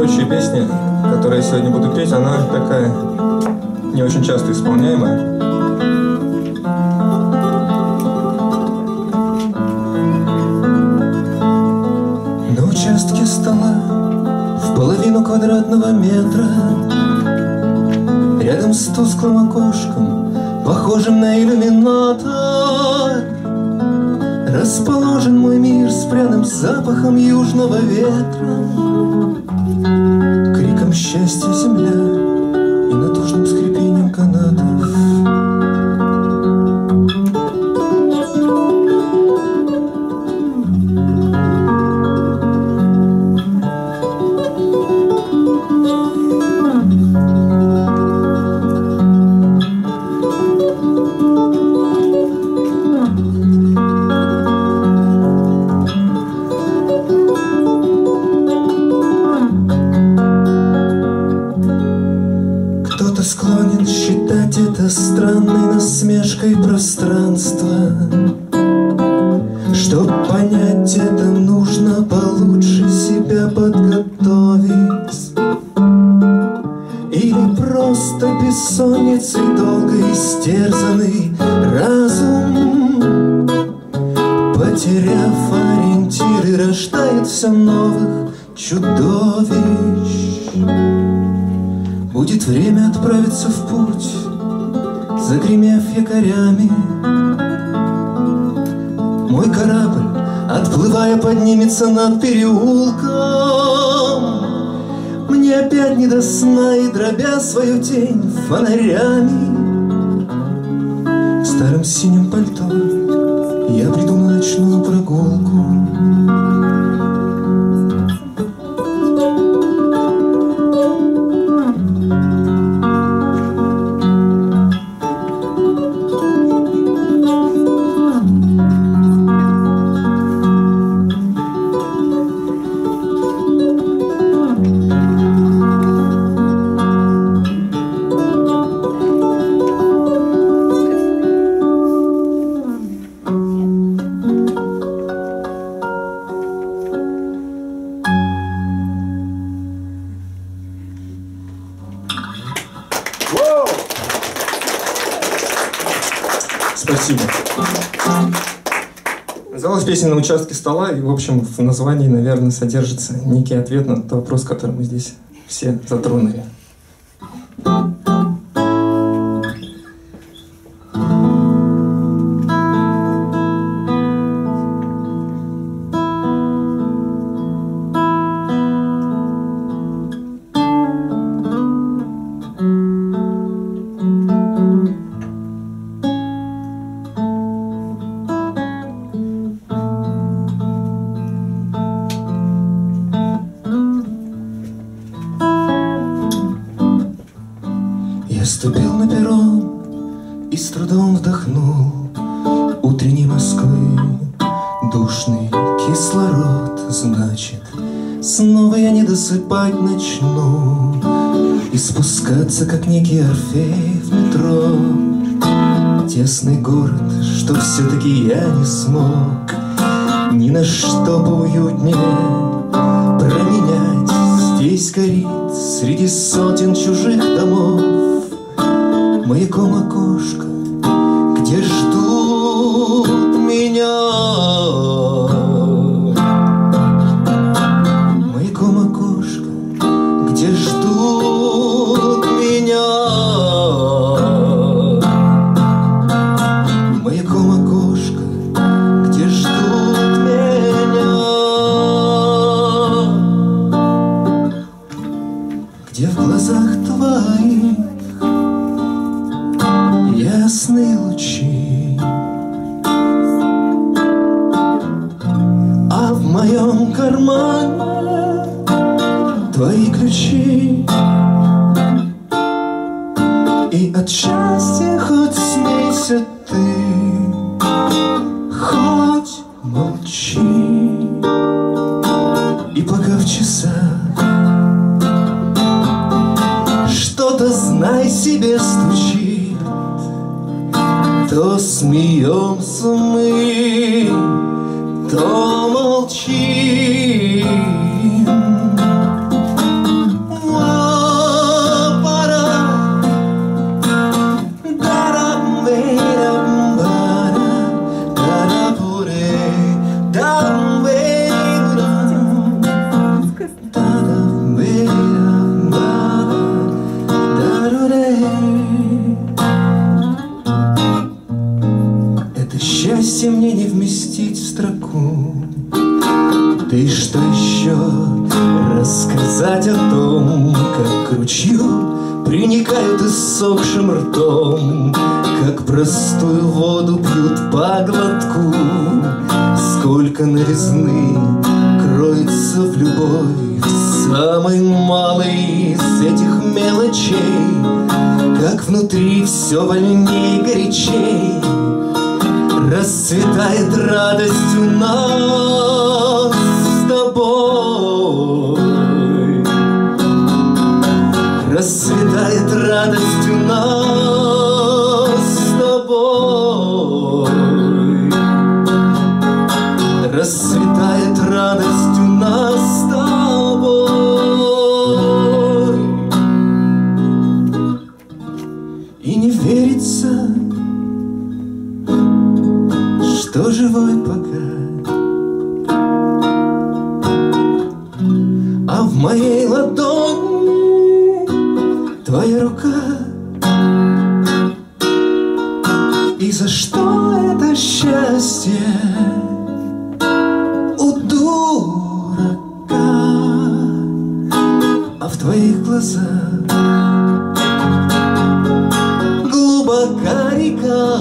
следующая песня, которую я сегодня буду петь, она такая не очень часто исполняемая. На участке стола в половину квадратного метра, рядом с тусклым окошком, похожим на иллюминатор, расположен мой мир с пряным запахом южного ветра, криком счастья земля и натужным скрипением канатов. Склонен считать это странной насмешкой пространства. Чтоб понять это, нужно получше себя подготовить. Или просто бессонницей долго истерзанный разум, потеряв ориентиры, рождает все новых чудовищ. Будет время отправиться в путь, загремев якорями. Мой корабль, отплывая, поднимется над переулком. Мне опять не до сна, и дробя свою тень фонарями, в старом синем пальто я приду на ночную прогулку. Спасибо. Называлась песня «На участке стола», и, в общем, в названии, наверное, содержится некий ответ на тот вопрос, который мы здесь все затронули. Ступил на перрон и с трудом вдохнул утренней Москвы душный кислород. Значит, снова я не досыпать начну и спускаться, как некий Орфей, в метро. Тесный город, что все-таки я не смог ни на что поуютнее променять. Здесь горит среди сотен чужих домов маяком окошко, где ждут меня. Маяком окошко, где ждут меня. Маяком окошко, где ждут меня. Где в глазах твоих ясные лучи, а в моем кармане твои ключи. И от счастья хоть смейся ты, хоть молчи. И пока в часах что-то, знай себе, стучит, то смеемся мы, то молчим. рассказать о том, как к ручью приникают иссохшим ртом, как простую воду пьют по глотку. Сколько новизны кроется в любовь, самой малой из этих мелочей, как внутри все вольней, горячей расцветает радость у нас с тобой. Расцветает радость у нас с тобой. Расцветает радость у нас с тобой. И не верится, что живой пока, а в моей ладони твоя рука. И за что это счастье у дурака, а в твоих глазах глубока река,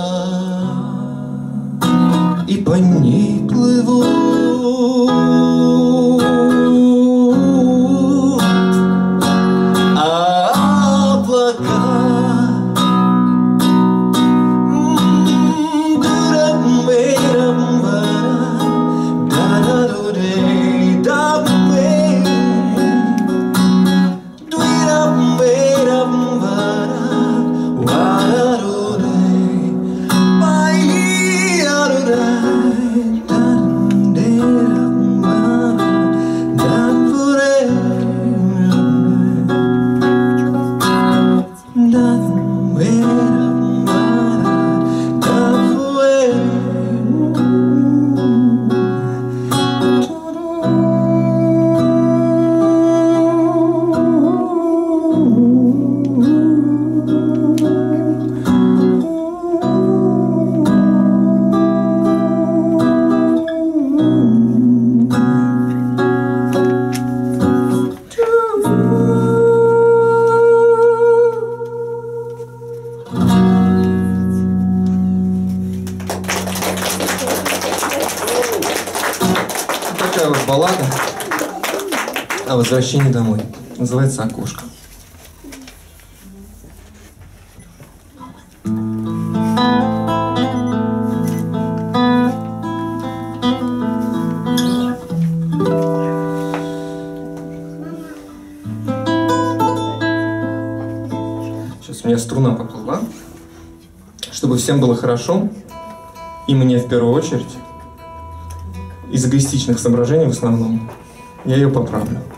и по ней плывут облака. Такая вот баллада о возвращении домой. Называется «Окошко». Сейчас у меня струна поплыла. Чтобы всем было хорошо, и мне в первую очередь, из эгоистичных соображений в основном, я ее поправлю.